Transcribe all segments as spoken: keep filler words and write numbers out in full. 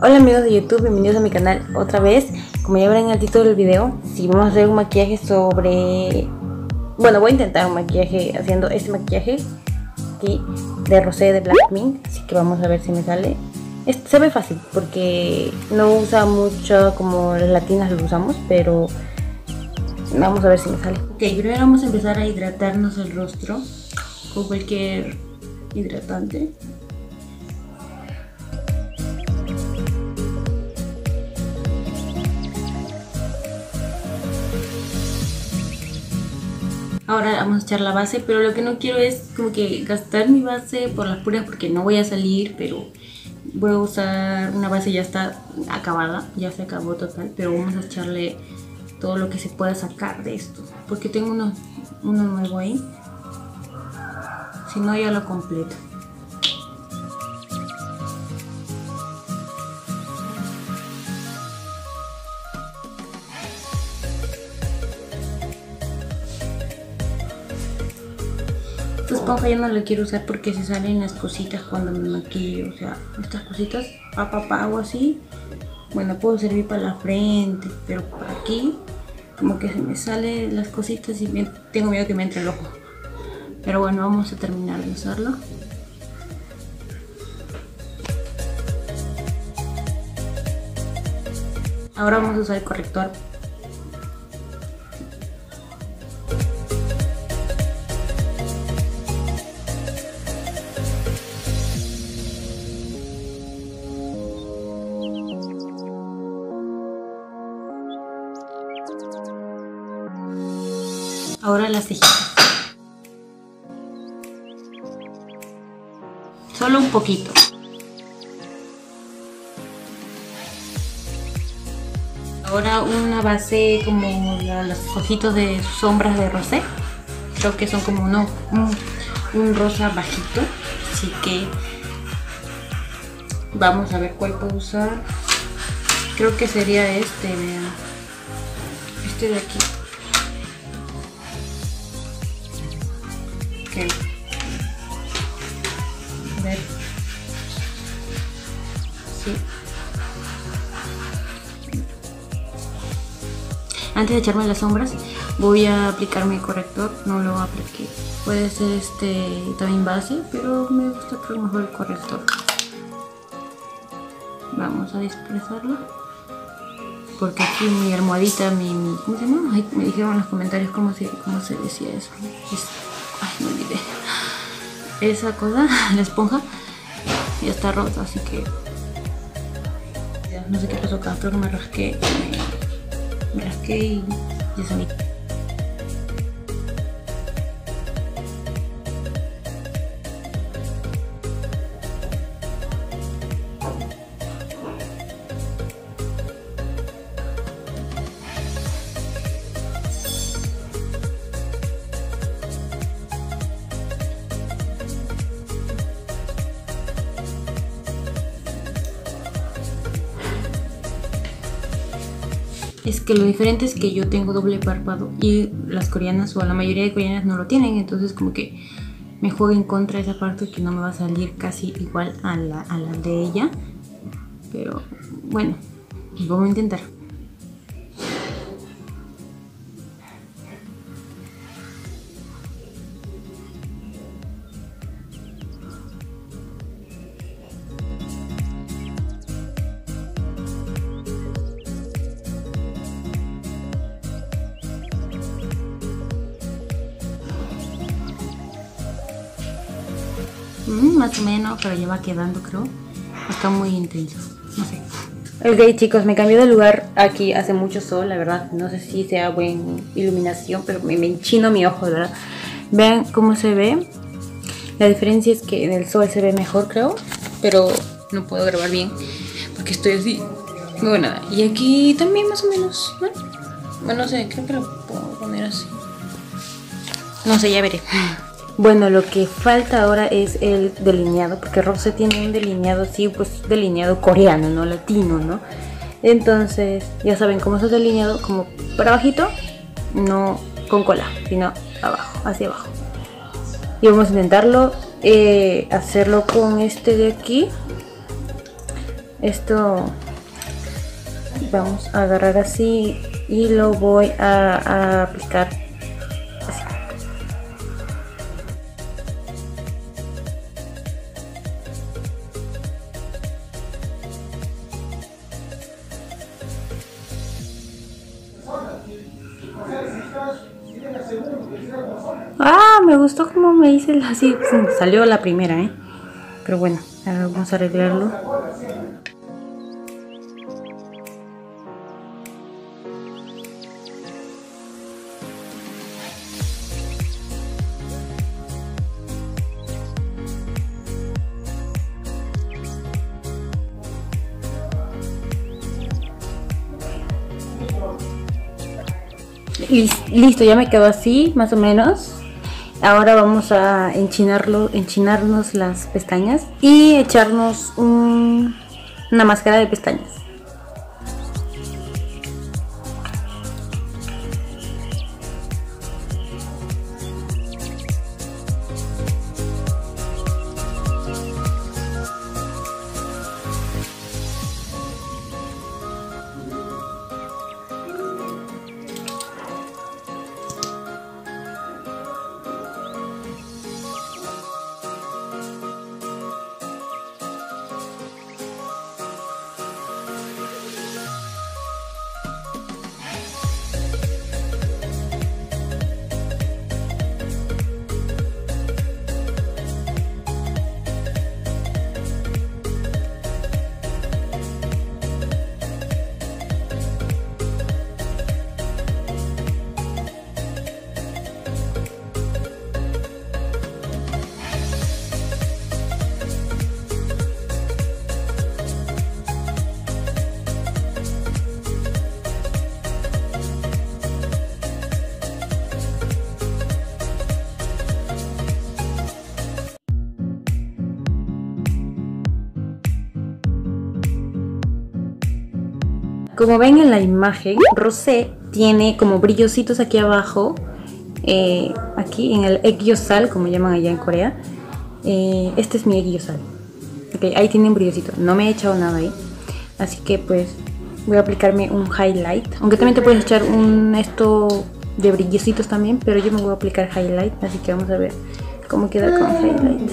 Hola amigos de YouTube, bienvenidos a mi canal otra vez. Como ya verán en el título del video, si vamos a hacer un maquillaje sobre... Bueno, voy a intentar un maquillaje haciendo este maquillaje aquí de rosé de Blackpink. Así que vamos a ver si me sale. Este se ve fácil porque no usa mucho como las latinas lo usamos, pero vamos a ver si me sale. Ok, primero vamos a empezar a hidratarnos el rostro con cualquier hidratante. Ahora vamos a echar la base, pero lo que no quiero es como que gastar mi base por las puras porque no voy a salir, pero voy a usar una base ya está acabada, ya se acabó total, pero vamos a echarle todo lo que se pueda sacar de esto, porque tengo uno, uno nuevo ahí, si no ya lo completo. Esta esponja ya no la quiero usar porque se salen las cositas cuando me maquillo, o sea, estas cositas, pa, pa, pa, hago así. Bueno, puedo servir para la frente, pero por aquí como que se me salen las cositas y me, tengo miedo que me entre el ojo. Pero bueno, vamos a terminar de usarlo. Ahora vamos a usar el corrector. Ahora las cejitas. Solo un poquito. Ahora una base como la, los ojitos de sombras de rosé. Creo que son como uno, un, un rosa bajito. Así que vamos a ver cuál puedo usar. Creo que sería este, vean. Este de aquí. Okay. A ver. Sí. Antes de echarme las sombras, voy a aplicar mi corrector. No lo apliqué. Puede ser este también base, pero me gusta creo mejor el corrector. Vamos a dispersarlo. Porque aquí mi almohadita, mi, mi ¿cómo se llama? Ay, me dijeron en los comentarios cómo se, cómo se decía eso. Es, ay, me olvidé. Esa cosa, la esponja, ya está rota, así que no sé qué pasó acá, creo que me rasqué, me, me rasqué y ya salí. Es que lo diferente es que yo tengo doble párpado y las coreanas o la mayoría de coreanas no lo tienen, entonces como que me juego en contra de esa parte que no me va a salir casi igual a la, a la de ella, pero bueno, vamos a intentar. Mm, más o menos, pero ya va quedando, creo. Está muy intenso, no sé. Ok chicos, me cambié de lugar. Aquí hace mucho sol, la verdad. No sé si sea buena iluminación, pero me, me enchino mi ojo, ¿verdad? Vean cómo se ve. La diferencia es que en el sol se ve mejor, creo. Pero no puedo grabar bien porque estoy así. Bueno, nada. Y aquí también más o menos, ¿no? Bueno, no sé, creo que lo puedo poner así. No sé, ya veré. Bueno, lo que falta ahora es el delineado, porque Rosé tiene un delineado así, pues delineado coreano, no latino, ¿no? Entonces, ya saben cómo es el delineado, como para abajito, no con cola, sino abajo, hacia abajo. Y vamos a intentarlo, eh, hacerlo con este de aquí. Esto vamos a agarrar así y lo voy a, a aplicar así. Ah, me gustó como me hice así, salió la primera, ¿eh? Pero bueno, ahora vamos a arreglarlo. Listo, ya me quedó así, más o menos. Ahora vamos a enchinarlo, enchinarnos las pestañas y echarnos un, una máscara de pestañas. Como ven en la imagen, Rosé tiene como brillositos aquí abajo, eh, aquí en el Aegyeosal, como llaman allá en Corea. Eh, este es mi Aegyeosal. Okay, ahí tiene un brillosito, no me he echado nada ahí. Así que pues voy a aplicarme un highlight. Aunque también te puedes echar un esto de brillositos también, pero yo me voy a aplicar highlight, así que vamos a ver cómo queda con highlight.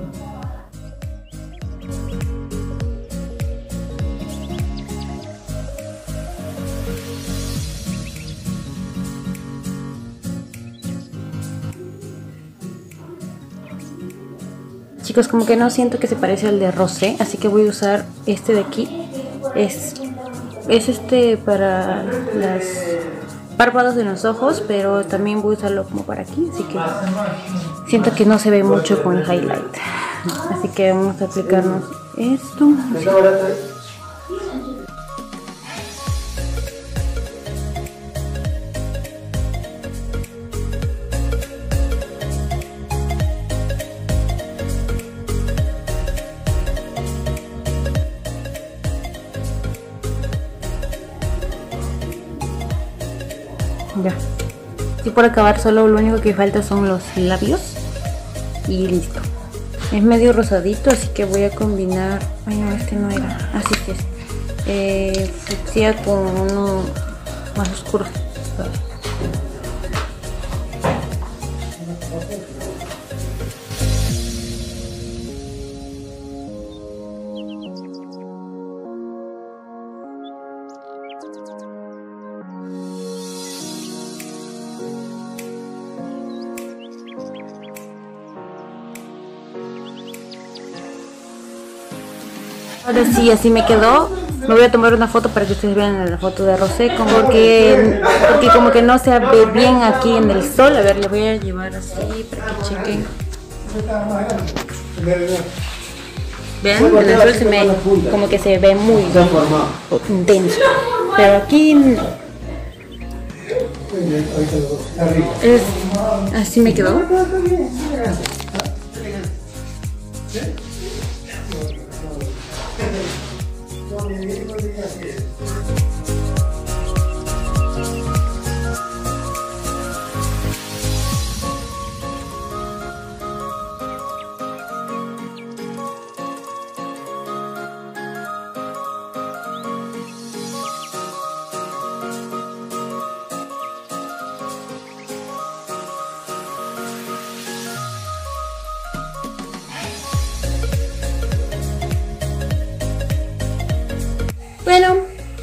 Chicos, como que no siento que se parece al de Rosé, así que voy a usar este de aquí. Es, es este para los párpados de los ojos, pero también voy a usarlo como para aquí, así que siento que no se ve mucho con el highlight. Así que vamos a aplicarnos esto. Así. Ya. Y por acabar solo lo único que falta son los labios. Y listo. Es medio rosadito, así que voy a combinar... Ay no, este no era. Así que es. Eh, fucsia con uno más oscuro. Ahora sí, así me quedó. Me voy a tomar una foto para que ustedes vean la foto de Rosé, como porque, porque como que no se ve bien aquí en el sol. A ver, le voy a llevar así para que chequen. Vean, en el sol se me, como que se ve muy intenso. Pero aquí no. Es, así me quedó.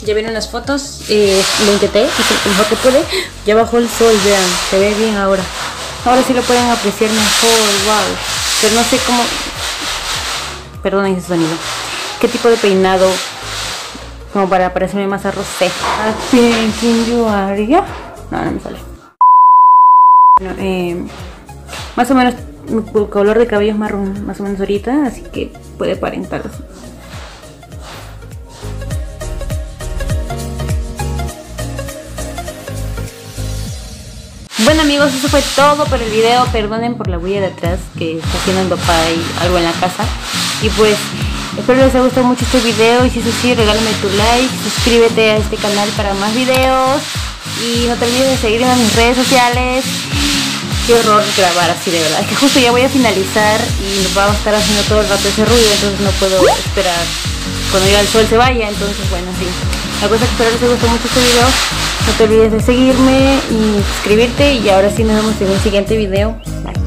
Ya vieron las fotos, eh, lo intenté, hice lo mejor que pude. Ya bajó el sol, vean, se ve bien ahora. Ahora sí lo pueden apreciar mejor, wow. Pero no sé cómo... Perdonen ese sonido. ¿Qué tipo de peinado? Como para parecerme más a Rosé. I think you are, ¿ya? No, no me sale. Bueno, eh, más o menos el color de cabello es marrón, más o menos ahorita, así que puede aparentar así. Bueno amigos, eso fue todo por el video. Perdonen por la bulla de atrás que está haciendo mi papá y algo en la casa. Y pues espero les haya gustado mucho este video, y si es así, regálame tu like, suscríbete a este canal para más videos y no te olvides de seguirme en mis redes sociales. Qué horror grabar así, de verdad. Es que justo ya voy a finalizar y nos va a estar haciendo todo el rato ese ruido, entonces no puedo esperar cuando ya el sol se vaya. Entonces bueno, sí, la cosa es que espero les haya gustado mucho este video. No te olvides de seguirme y suscribirte, y ahora sí nos vemos en un siguiente video. Bye.